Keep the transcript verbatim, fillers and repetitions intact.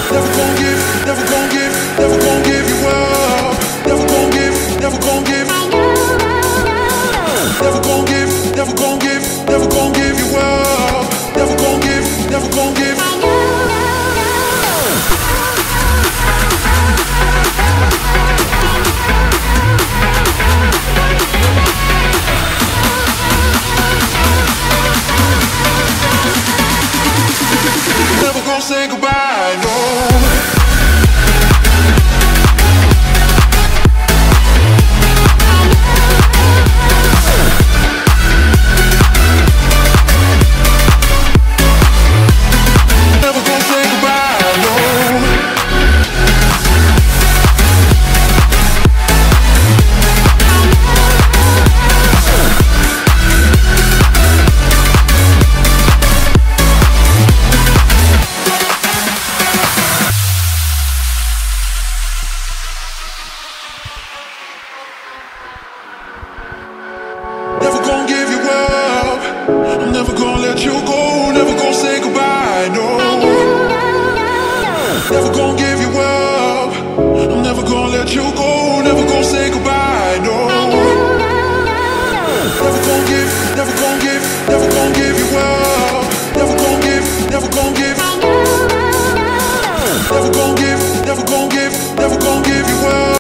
Never gon' give, never gon' give, never gon' give you up. Never gon' give, never gon' give. Never gon' give, never gon' give, never gon' give you up. Never gon' give, never gon' give. Never gonna say goodbye, no. Never gonna give you up. I'm never gonna let you go. Never gonna say goodbye, no. Never gonna give you up. I'm never gonna let you go.